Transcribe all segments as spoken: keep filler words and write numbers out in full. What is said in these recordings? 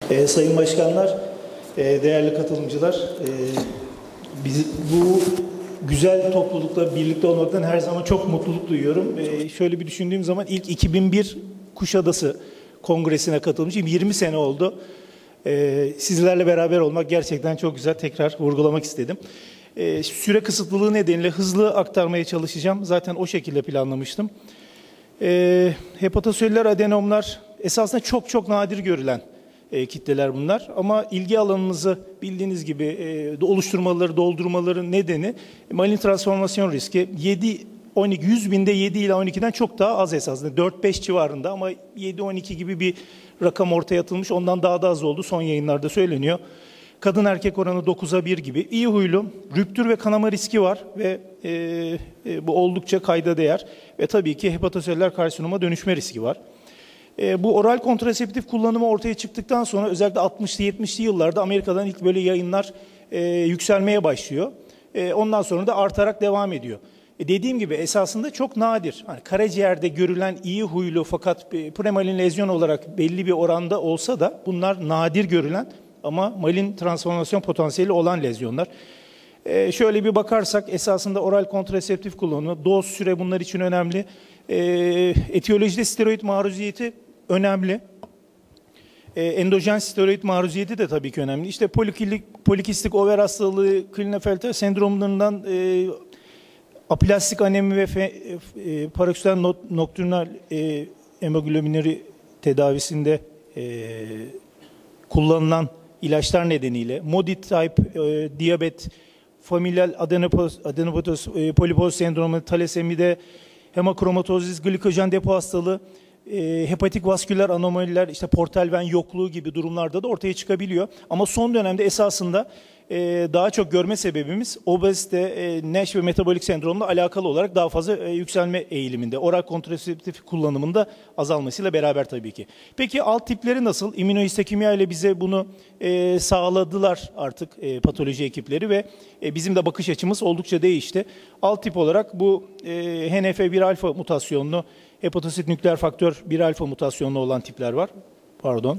E, sayın başkanlar, e, değerli katılımcılar, e, biz bu güzel toplulukla birlikte olmaktan her zaman çok mutluluk duyuyorum. E, şöyle bir düşündüğüm zaman ilk iki bin bir Kuşadası Kongresi'ne katılmışım. yirmi sene oldu. E, sizlerle beraber olmak gerçekten çok güzel. Tekrar vurgulamak istedim. E, süre kısıtlılığı nedeniyle hızlı aktarmaya çalışacağım. Zaten o şekilde planlamıştım. E, hepatoselüler adenomlar esasında çok çok nadir görülen E, kitleler bunlar. Ama ilgi alanımızı bildiğiniz gibi e, oluşturmaları, doldurmaları nedeni malin transformasyon riski yedi on iki, yüz binde yedi ile on ikiden çok daha az esasında. dört beş civarında ama yedi on iki gibi bir rakam ortaya atılmış. Ondan daha da az oldu. Son yayınlarda söyleniyor. Kadın erkek oranı dokuza bir gibi. İyi huylu, rüptür ve kanama riski var ve e, e, bu oldukça kayda değer. Ve tabii ki hepatoselüler karsinoma dönüşme riski var. E, bu oral kontraseptif kullanımı ortaya çıktıktan sonra özellikle altmışlı yetmişli yıllarda Amerika'dan ilk böyle yayınlar e, yükselmeye başlıyor. E, ondan sonra da artarak devam ediyor. E, dediğim gibi esasında çok nadir. Hani karaciğerde görülen iyi huylu fakat e, premalin lezyon olarak belli bir oranda olsa da bunlar nadir görülen ama malin transformasyon potansiyeli olan lezyonlar. E, şöyle bir bakarsak esasında oral kontraseptif kullanımı, doz, süre bunlar için önemli. E, etiyolojide steroid maruziyeti önemli. E, endojen steroid maruziyeti de tabii ki önemli. İşte polikilik, polikistik over hastalığı, Klinefelter sendromundan e, aplastik anemi ve fe, e, paroksistal not, nokturnal e, hemoglobinuri tedavisinde e, kullanılan ilaçlar nedeniyle MODY type e, diyabet, familial adenopoz, adenopotos e, polipoz sendromu, talasemide, hemokromatozis, glikojen depo hastalığı, e, hepatik vasküler anomaliler, işte portal ven yokluğu gibi durumlarda da ortaya çıkabiliyor. Ama son dönemde esasında e, daha çok görme sebebimiz obezite, e, NASH ve metabolik sendromla alakalı olarak daha fazla e, yükselme eğiliminde. Oral kontraseptif kullanımında azalmasıyla beraber tabii ki. Peki alt tipleri nasıl? İmmünohistakimya ile bize bunu e, sağladılar artık e, patoloji ekipleri ve e, bizim de bakış açımız oldukça değişti. Alt tip olarak bu e, H N F bir alfa mutasyonlu, hepatosit nükleer faktör bir alfa mutasyonlu olan tipler var. Pardon.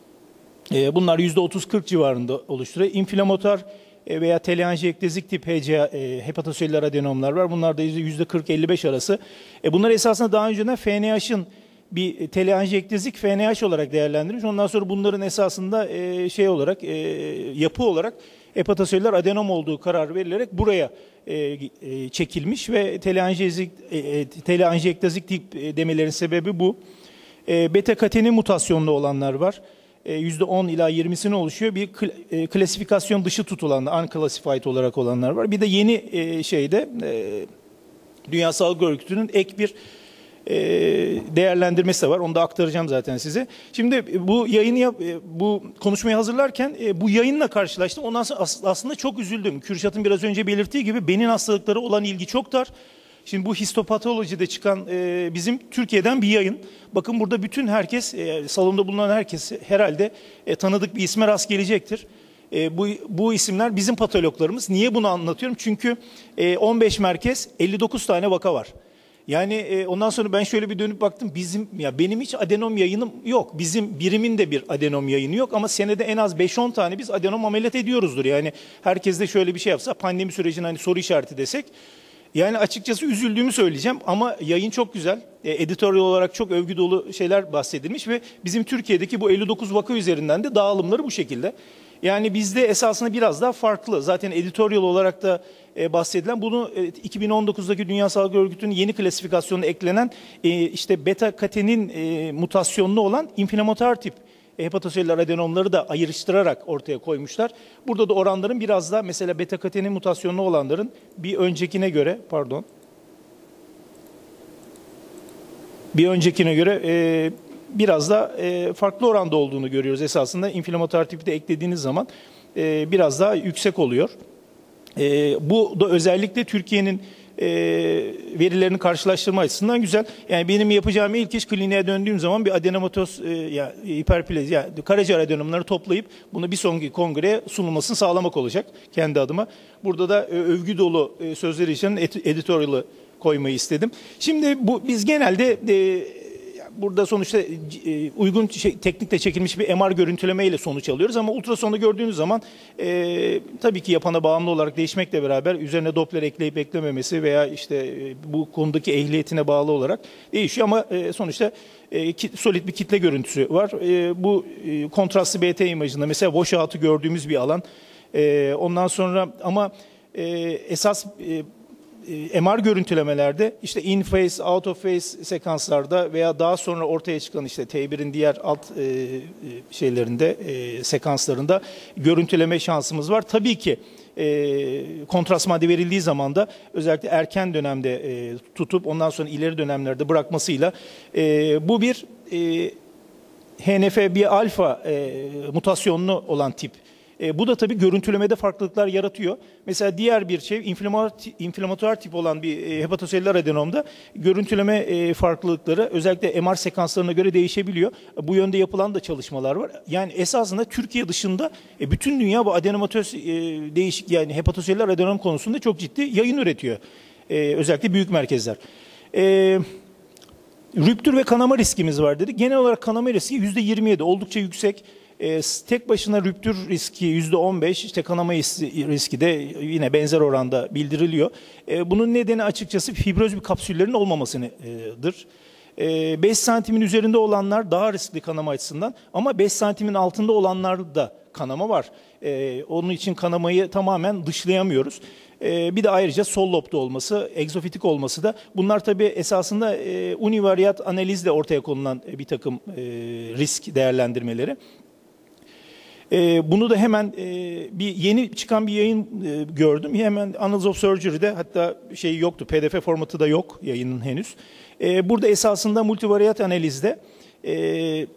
Bunlar yüzde otuz kırk civarında oluşturuyor. İnflamatuar veya teleanjiyektezik tip H C A, hepatoselüler adenomlar var. Bunlar da yüzde kırk elli beş arası. Bunlar esasında daha önceden F N H'ın bir teleanjiyektezik F N H olarak değerlendirilmiş. Ondan sonra bunların esasında şey olarak, yapı olarak hepatoselüler adenom olduğu karar verilerek buraya çekilmiş ve teleanjiyektezik tip demelerin sebebi bu. Beta katenin mutasyonlu olanlar var. yüzde on ila yirmisini oluşuyor. Bir klasifikasyon dışı tutulan, unclassified olarak olanlar var. Bir de yeni şeyde Dünya Sağlık Örgütü'nün ek bir değerlendirmesi de var. Onu da aktaracağım zaten size. Şimdi bu yayını, bu konuşmayı hazırlarken bu yayınla karşılaştım. Ondan sonra aslında çok üzüldüm. Kürşat'ın biraz önce belirttiği gibi benin hastalıkları olan ilgi çok dar. Şimdi bu histopatolojide çıkan e, bizim Türkiye'den bir yayın. Bakın burada bütün herkes, e, salonda bulunan herkes herhalde e, tanıdık bir isme rast gelecektir. E, bu, bu isimler bizim patologlarımız. Niye bunu anlatıyorum? Çünkü e, on beş merkez, elli dokuz tane vaka var. Yani e, ondan sonra ben şöyle bir dönüp baktım. Bizim, ya benim hiç adenom yayınım yok. Bizim birimin de bir adenom yayını yok. Ama senede en az beş on tane biz adenom ameliyat ediyoruzdur. Yani herkes de şöyle bir şey yapsa, pandemi sürecinde hani soru işareti desek. Yani açıkçası üzüldüğümü söyleyeceğim ama yayın çok güzel. E, editoryal olarak çok övgü dolu şeyler bahsedilmiş ve bizim Türkiye'deki bu elli dokuz vaka üzerinden de dağılımları bu şekilde. Yani bizde esasında biraz daha farklı. Zaten editoryal olarak da e, bahsedilen bunu e, iki bin on dokuzdaki Dünya Sağlık Örgütü'nün yeni klasifikasyonuna eklenen e, işte beta katenin e, mutasyonlu olan inflamatuar tip hepatoselüler adenomları da ayrıştırarak ortaya koymuşlar. Burada da oranların biraz daha mesela beta katenin mutasyonlu olanların bir öncekine göre pardon bir öncekine göre e, biraz da e, farklı oranda olduğunu görüyoruz. Esasında inflamatuar tipi de eklediğiniz zaman e, biraz daha yüksek oluyor. E, bu da özellikle Türkiye'nin e, verilerini karşılaştırma açısından güzel. Yani benim yapacağım ilk iş kliniğe döndüğüm zaman bir adenomatoz, e, yani hiperplezi, yani karaciğer adenomları toplayıp bunu bir sonraki kongreye sunulmasını sağlamak olacak kendi adıma. Burada da e, övgü dolu e, sözleri için editoryal'ı koymayı istedim. Şimdi bu biz genelde e, burada sonuçta e, uygun şey, teknikle çekilmiş bir M R görüntüleme ile sonuç alıyoruz ama ultrasonda gördüğünüz zaman e, tabii ki yapana bağımlı olarak değişmekle beraber üzerine Doppler ekleyip eklememesi veya işte e, bu konudaki ehliyetine bağlı olarak değişiyor ama e, sonuçta e, ki, solid bir kitle görüntüsü var. E, bu e, kontrastlı B T imajında mesela washout'u gördüğümüz bir alan. E, ondan sonra ama e, esas e, M R görüntülemelerde işte in phase, out of phase sekanslarda veya daha sonra ortaya çıkan işte T bir'in diğer alt e, şeylerinde, e, sekanslarında görüntüleme şansımız var. Tabii ki e, kontrast madde verildiği zaman da özellikle erken dönemde e, tutup ondan sonra ileri dönemlerde bırakmasıyla e, bu bir e, H N F bir alfa e, mutasyonlu olan tip. E, bu da tabii görüntülemede farklılıklar yaratıyor. Mesela diğer bir şey inflamatuar tip olan bir e, hepatoselüler adenomda görüntüleme e, farklılıkları özellikle M R sekanslarına göre değişebiliyor. Bu yönde yapılan da çalışmalar var. Yani esasında Türkiye dışında e, bütün dünya bu adenomatöz e, değişik yani hepatoselüler adenom konusunda çok ciddi yayın üretiyor. E, özellikle büyük merkezler. E, Rüptür ve kanama riskimiz var dedi. Genel olarak kanama riski yüzde yirmi yedi oldukça yüksek. E, tek başına rüptür riski yüzde on beş, işte kanama riski de yine benzer oranda bildiriliyor. E, bunun nedeni açıkçası fibroz bir kapsüllerin olmamasıdır. E, beş santimin üzerinde olanlar daha riskli kanama açısından ama beş santimin altında olanlarda kanama var. E, onun için kanamayı tamamen dışlayamıyoruz. E, bir de ayrıca sol lobda olması, egzofitik olması da bunlar tabii esasında e, univaryat analizle ortaya konulan bir takım e, risk değerlendirmeleri. Ee, bunu da hemen e, bir yeni çıkan bir yayın e, gördüm. Hemen Annals of Surgery'de hatta şey yoktu, P D F formatı da yok yayının henüz. E, burada esasında multivaryat analizde e,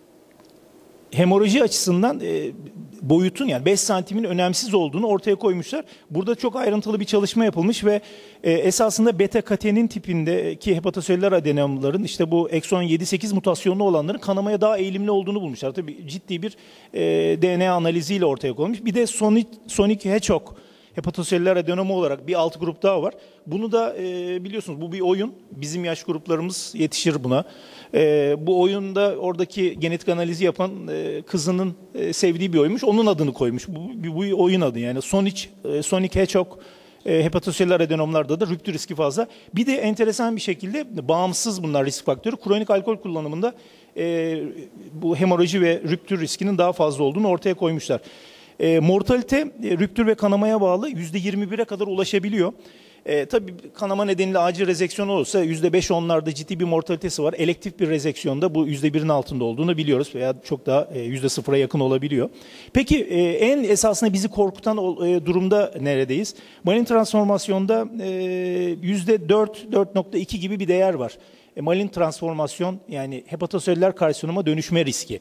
hemoroji açısından e, boyutun yani beş santimin önemsiz olduğunu ortaya koymuşlar. Burada çok ayrıntılı bir çalışma yapılmış ve e, esasında beta katenin tipindeki hepatoselüler adenomların işte bu ekson yedi sekiz mutasyonlu olanların kanamaya daha eğilimli olduğunu bulmuşlar. Tabii ciddi bir e, D N A analiziyle ortaya konmuş. Bir de Sonic, Sonic Hedgehog hepatoselüler adenomu olarak bir alt grup daha var. Bunu da e, biliyorsunuz bu bir oyun. Bizim yaş gruplarımız yetişir buna. E, bu oyunda oradaki genetik analizi yapan e, kızının e, sevdiği bir oyunmuş. Onun adını koymuş. Bu, bu, bu oyun adı yani Sonic, e, Sonic Hedgehog e, hepatoselüler adenomlarda da rüptür riski fazla. Bir de enteresan bir şekilde bağımsız bunlar risk faktörü. Kronik alkol kullanımında e, bu hemoroji ve rüptür riskinin daha fazla olduğunu ortaya koymuşlar. E, mortalite e, rüptür ve kanamaya bağlı yüzde yirmi bire kadar ulaşabiliyor. E, tabii kanama nedeniyle acil rezeksiyon olursa yüzde beş onlarda ciddi bir mortalitesi var. Elektif bir rezeksiyonda bu yüzde birin altında olduğunu biliyoruz veya çok daha e, yüzde sıfıra yakın olabiliyor. Peki e, en esasında bizi korkutan e, durumda neredeyiz? Malin transformasyonda e, yüzde dört, dört nokta iki gibi bir değer var. E, malin transformasyon yani hepatoselüler karsinoma dönüşme riski.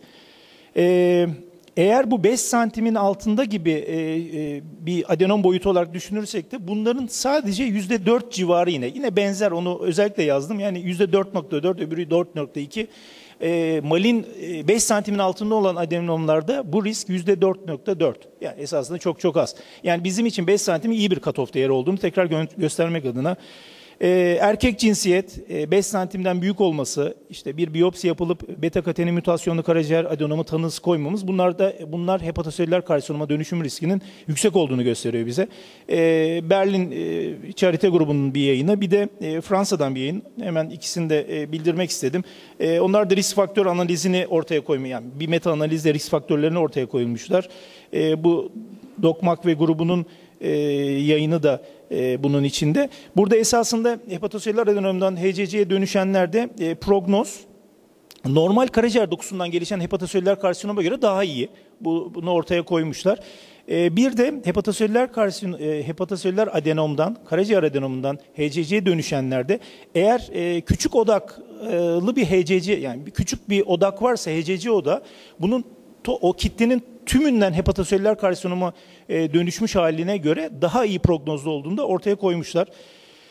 E, Eğer bu beş santimin altında gibi e, e, bir adenom boyutu olarak düşünürsek de bunların sadece yüzde dört civarı yine. Yine benzer onu özellikle yazdım. Yani yüzde dört nokta dört öbürü dört nokta iki. E, malin e, beş santimin altında olan adenomlarda bu risk yüzde dört nokta dört. Yani esasında çok çok az. Yani bizim için beş santim iyi bir cutoff değeri olduğunu tekrar gö göstermek adına. Ee, erkek cinsiyet beş santimden büyük olması, işte bir biyopsi yapılıp beta katenin mutasyonlu karaciğer adenomu tanısı koymamız bunlar da bunlar hepatoselüler karsinoma dönüşüm riskinin yüksek olduğunu gösteriyor bize. Ee, Berlin e, Charité grubunun bir yayını, bir de e, Fransa'dan bir yayın. Hemen ikisini de e, bildirmek istedim. E, onlar da risk faktör analizini ortaya koymuş, yani bir meta analizle risk faktörlerini ortaya koymuşlar. E, bu Dokmak ve grubunun e, yayını da e, bunun içinde. Burada esasında hepatoselüler adenomdan H C C'ye dönüşenlerde e, prognoz normal karaciğer dokusundan gelişen hepatoselüler karsinoma göre daha iyi. Bu, bunu ortaya koymuşlar. E, bir de hepatoselüler karsin, e, hepatoselüler adenomdan, karaciğer adenomundan H C C'ye dönüşenlerde eğer e, küçük odaklı bir H C C, yani bir küçük bir odak varsa H C C odağı, bunun o kitlenin tümünden hepatoselüler karsinoma e, dönüşmüş haline göre daha iyi prognozlu olduğunu da ortaya koymuşlar.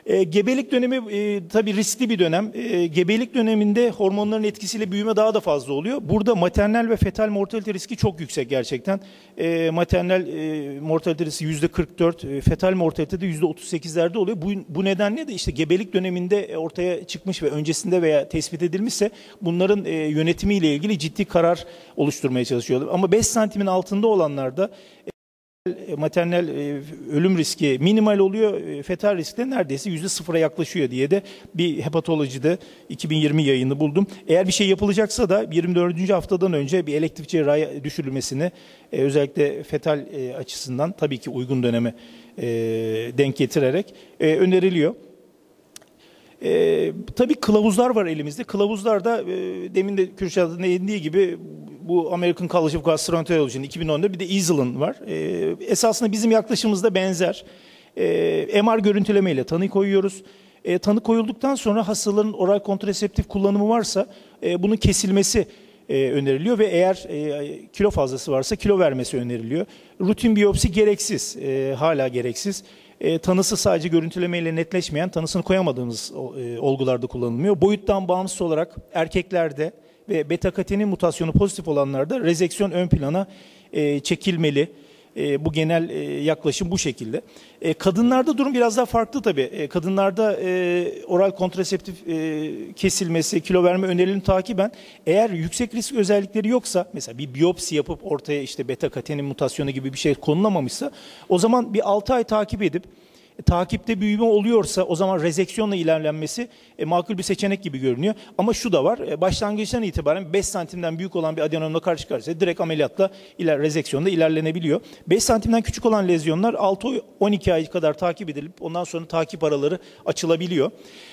E, gebelik dönemi e, tabii riskli bir dönem. E, gebelik döneminde hormonların etkisiyle büyüme daha da fazla oluyor. Burada maternal ve fetal mortalite riski çok yüksek gerçekten. E, maternal e, mortalite riski yüzde kırk dört, e, fetal mortalite de yüzde otuz sekizlerde oluyor. Bu, bu nedenle de işte gebelik döneminde ortaya çıkmış ve öncesinde veya tespit edilmişse bunların e, yönetimiyle ilgili ciddi karar oluşturmaya çalışıyorlar. Ama beş santimin altında olanlarda maternal e, ölüm riski minimal oluyor, e, fetal risk de neredeyse yüzde sıfıra yaklaşıyor diye de bir hepatolojide iki bin yirmi yayını buldum. Eğer bir şey yapılacaksa da yirmi dördüncü haftadan önce bir elektif cerrahi düşürülmesini e, özellikle fetal e, açısından tabii ki uygun döneme e, denk getirerek e, öneriliyor. E, tabii kılavuzlar var elimizde. Kılavuzlarda e, demin de Kürşat'ın değindiği gibi bu American College of Gastroenterology'nin iki bin on dört bir de Easel'ın var. E, esasında bizim yaklaşımımızda benzer. E, M R görüntüleme ile tanı koyuyoruz. E, tanı koyulduktan sonra hastaların oral kontraseptif kullanımı varsa e, bunun kesilmesi e, öneriliyor ve eğer e, kilo fazlası varsa kilo vermesi öneriliyor. Rutin biyopsi gereksiz, e, hala gereksiz. E, tanısı sadece görüntülemeyle netleşmeyen, tanısını koyamadığımız e, olgularda kullanılmıyor. Boyuttan bağımsız olarak erkeklerde ve beta-katenin mutasyonu pozitif olanlarda rezeksiyon ön plana e, çekilmeli. E, bu genel e, yaklaşım bu şekilde. E, kadınlarda durum biraz daha farklı tabii. E, kadınlarda e, oral kontraseptif e, kesilmesi, kilo verme önerilerini takiben eğer yüksek risk özellikleri yoksa, mesela bir biyopsi yapıp ortaya işte beta-katenin mutasyonu gibi bir şey konulamamışsa, o zaman bir altı ay takip edip E, takipte büyüme oluyorsa o zaman rezeksiyonla ilerlenmesi e, makul bir seçenek gibi görünüyor. Ama şu da var, e, başlangıçtan itibaren beş santimden büyük olan bir adenomla karşı karşıya direkt ameliyatla iler, rezeksiyonda ilerlenebiliyor. beş santimden küçük olan lezyonlar altı on iki ay kadar takip edilip ondan sonra takip araları açılabiliyor.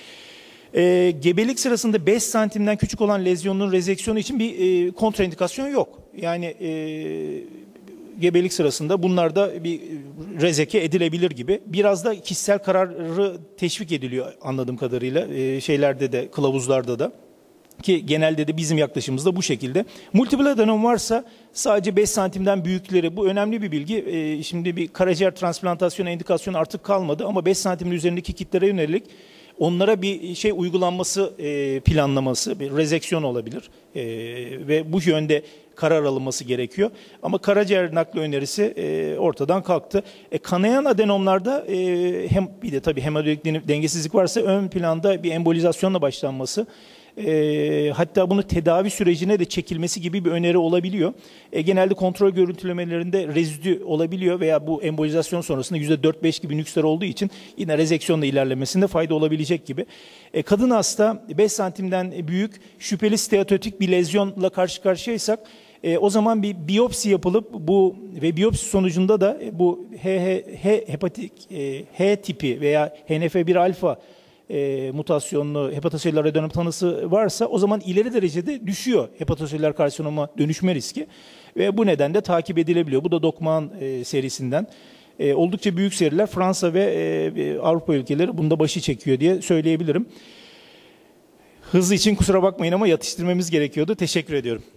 E, gebelik sırasında beş santimden küçük olan lezyonun rezeksiyonu için bir e, kontraindikasyon yok. Yani e, gebelik sırasında bunlarda bir rezeke edilebilir gibi. Biraz da kişisel kararı teşvik ediliyor anladığım kadarıyla e, şeylerde de, kılavuzlarda da. Ki genelde de bizim yaklaşımımızda bu şekilde. Multiple adenom varsa sadece beş santimden büyükleri, bu önemli bir bilgi. E, şimdi bir karaciğer transplantasyonu indikasyonu artık kalmadı ama beş santimin üzerindeki kitlere yönelik onlara bir şey uygulanması e, planlaması, bir rezeksiyon olabilir e, ve bu yönde karar alınması gerekiyor. Ama karaciğer nakli önerisi e, ortadan kalktı. E, kanayan adenomlarda e, hem bir de tabii hemodinamik dengesizlik varsa ön planda bir embolizasyonla başlanması, e, hatta bunu tedavi sürecine de çekilmesi gibi bir öneri olabiliyor. E, genelde kontrol görüntülemelerinde rezidü olabiliyor veya bu embolizasyon sonrasında yüzde dört beş gibi nüksler olduğu için yine rezeksiyonla ilerlemesinde fayda olabilecek gibi. E, kadın hasta beş santimden büyük şüpheli steatotik bir lezyonla karşı karşıyaysak E, o zaman bir biyopsi yapılıp bu ve biyopsi sonucunda da bu H, H, H hepatik e, H tipi veya H N F bir alfa e, mutasyonlu hepatoselüler adenom tanısı varsa o zaman ileri derecede düşüyor hepatoselüler karsinoma dönüşme riski ve bu nedenle takip edilebiliyor. Bu da Dokman e, serisinden. E, oldukça büyük seriler. Fransa ve e, Avrupa ülkeleri bunda başı çekiyor diye söyleyebilirim. Hızlı için kusura bakmayın ama yatıştırmamız gerekiyordu. Teşekkür ediyorum.